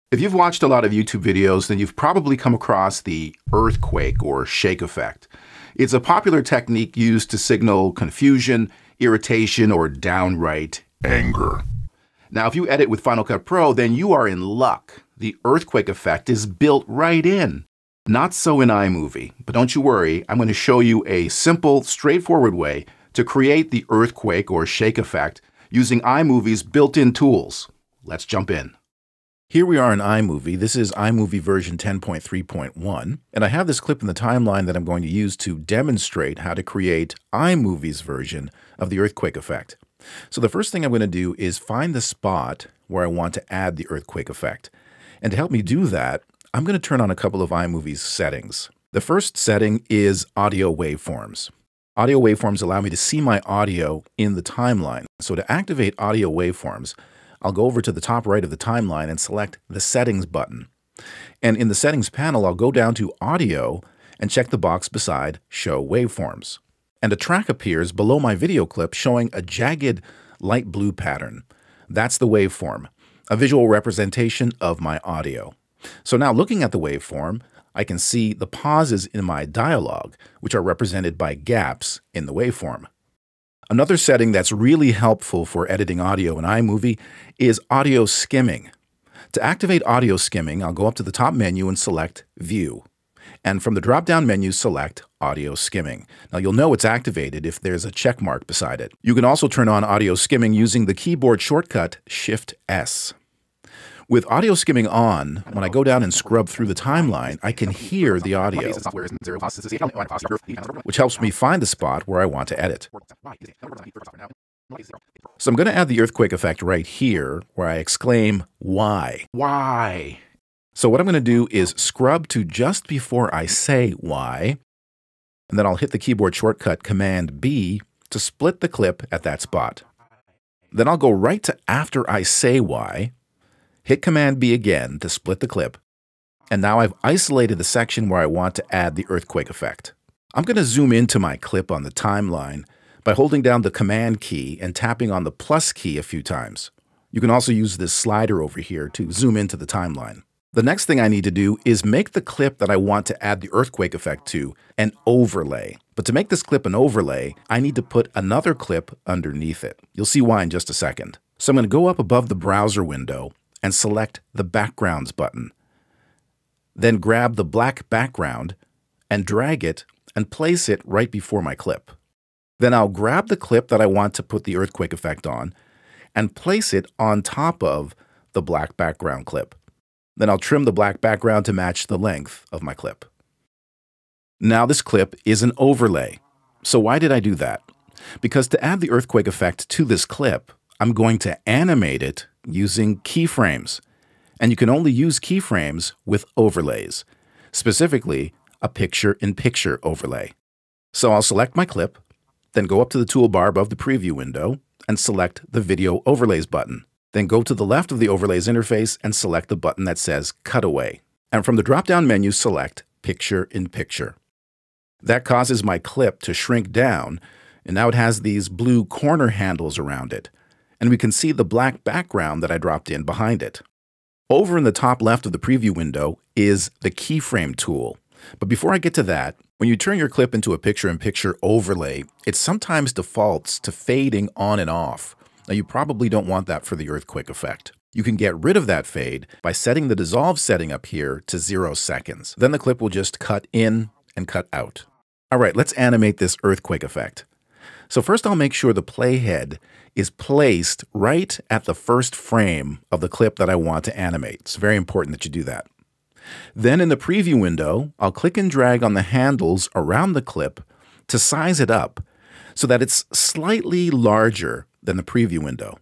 If you've watched a lot of YouTube videos, then you've probably come across the earthquake or shake effect. It's a popular technique used to signal confusion, irritation, or downright anger. Now, if you edit with Final Cut Pro, then you are in luck. The earthquake effect is built right in. Not so in iMovie, but don't you worry, I'm going to show you a simple, straightforward way to create the earthquake or shake effect using iMovie's built-in tools. Let's jump in. Here we are in iMovie. This is iMovie version 10.3.1, and I have this clip in the timeline that I'm going to use to demonstrate how to create iMovie's version of the earthquake effect. So the first thing I'm going to do is find the spot where I want to add the earthquake effect. And to help me do that, I'm going to turn on a couple of iMovie's settings. The first setting is audio waveforms. Audio waveforms allow me to see my audio in the timeline. So to activate audio waveforms, I'll go over to the top right of the timeline and select the Settings button. And in the Settings panel, I'll go down to Audio and check the box beside Show Waveforms. And a track appears below my video clip showing a jagged light blue pattern. That's the waveform, a visual representation of my audio. So now looking at the waveform, I can see the pauses in my dialogue, which are represented by gaps in the waveform. Another setting that's really helpful for editing audio in iMovie is audio skimming. To activate audio skimming, I'll go up to the top menu and select View. And from the drop-down menu, select Audio Skimming. Now you'll know it's activated if there's a check mark beside it. You can also turn on audio skimming using the keyboard shortcut Shift-S. With audio skimming on, when I go down and scrub through the timeline, I can hear the audio, which helps me find the spot where I want to edit. So I'm going to add the earthquake effect right here, where I exclaim, "Why?" Why? So what I'm going to do is scrub to just before I say "why," and then I'll hit the keyboard shortcut Command B to split the clip at that spot. Then I'll go right to after I say "why," hit Command B again to split the clip, and now I've isolated the section where I want to add the earthquake effect. I'm going to zoom into my clip on the timeline by holding down the Command key and tapping on the plus key a few times. You can also use this slider over here to zoom into the timeline. The next thing I need to do is make the clip that I want to add the earthquake effect to an overlay. But to make this clip an overlay, I need to put another clip underneath it. You'll see why in just a second. So I'm going to go up above the browser window and select the Backgrounds button. Then grab the black background and drag it and place it right before my clip. Then I'll grab the clip that I want to put the earthquake effect on and place it on top of the black background clip. Then I'll trim the black background to match the length of my clip. Now this clip is an overlay. So why did I do that? Because to add the earthquake effect to this clip, I'm going to animate it using keyframes. And you can only use keyframes with overlays, specifically a picture-in-picture overlay. So I'll select my clip, then go up to the toolbar above the preview window and select the Video Overlays button. Then go to the left of the Overlays interface and select the button that says Cutaway. And from the drop-down menu, select Picture-in-Picture. That causes my clip to shrink down, and now it has these blue corner handles around it. And we can see the black background that I dropped in behind it. Over in the top left of the preview window is the keyframe tool. But before I get to that, when you turn your clip into a picture-in-picture overlay, it sometimes defaults to fading on and off. Now you probably don't want that for the earthquake effect. You can get rid of that fade by setting the dissolve setting up here to 0 seconds. Then the clip will just cut in and cut out. All right, let's animate this earthquake effect. So first I'll make sure the playhead is placed right at the first frame of the clip that I want to animate. It's very important that you do that. Then in the preview window, I'll click and drag on the handles around the clip to size it up so that it's slightly larger than the preview window.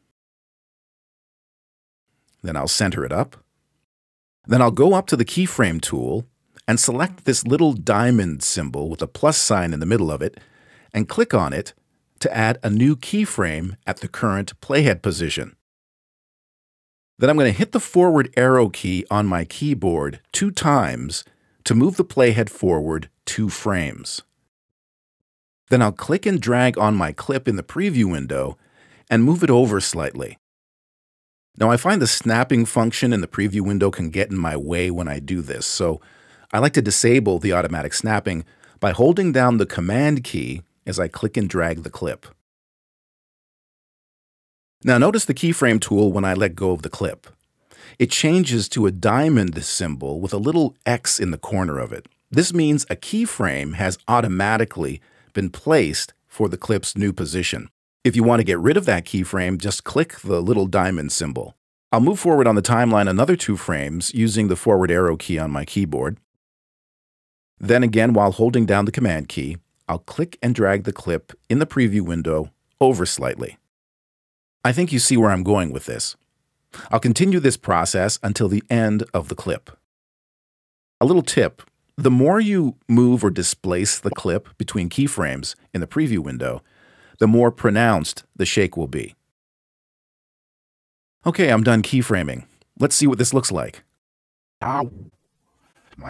Then I'll center it up. Then I'll go up to the keyframe tool and select this little diamond symbol with a plus sign in the middle of it and click on it to add a new keyframe at the current playhead position. Then I'm going to hit the forward arrow key on my keyboard 2 times to move the playhead forward 2 frames. Then I'll click and drag on my clip in the preview window and move it over slightly. Now, I find the snapping function in the preview window can get in my way when I do this, so I like to disable the automatic snapping by holding down the Command key as I click and drag the clip. Now, notice the keyframe tool when I let go of the clip. It changes to a diamond symbol with a little X in the corner of it. This means a keyframe has automatically been placed for the clip's new position. If you want to get rid of that keyframe, just click the little diamond symbol. I'll move forward on the timeline another 2 frames using the forward arrow key on my keyboard. Then again, while holding down the Command key, I'll click and drag the clip in the preview window over slightly. I think you see where I'm going with this. I'll continue this process until the end of the clip. A little tip: the more you move or displace the clip between keyframes in the preview window, the more pronounced the shake will be. Okay, I'm done keyframing. Let's see what this looks like. Ow. My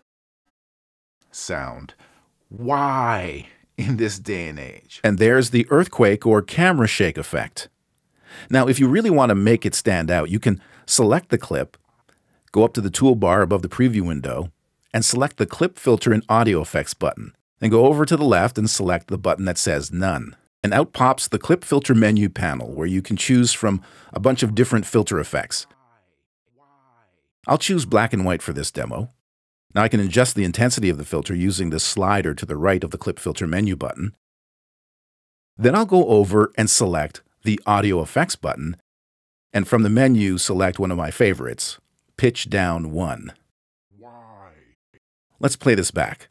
sound. Why in this day and age? And there's the earthquake or camera shake effect. Now, if you really want to make it stand out, you can select the clip, go up to the toolbar above the preview window, and select the Clip Filter and Audio Effects button. Then go over to the left and select the button that says None. And out pops the Clip Filter menu panel, where you can choose from a bunch of different filter effects. I'll choose black and white for this demo. Now I can adjust the intensity of the filter using the slider to the right of the Clip Filter menu button. Then I'll go over and select the Audio Effects button, and from the menu select one of my favorites, Pitch Down 1. Why? Let's play this back.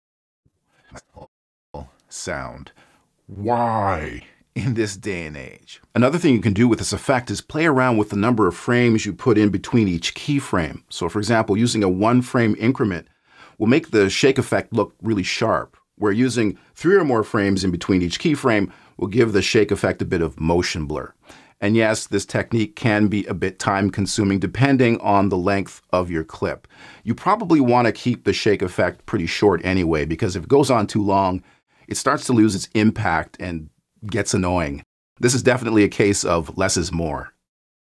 Sound. Why in this day and age? Another thing you can do with this effect is play around with the number of frames you put in between each keyframe. So for example, using a 1-frame increment will make the shake effect look really sharp, where using 3 or more frames in between each keyframe will give the shake effect a bit of motion blur. And yes, this technique can be a bit time-consuming depending on the length of your clip. You probably want to keep the shake effect pretty short anyway, because if it goes on too long, it starts to lose its impact and gets annoying. This is definitely a case of less is more.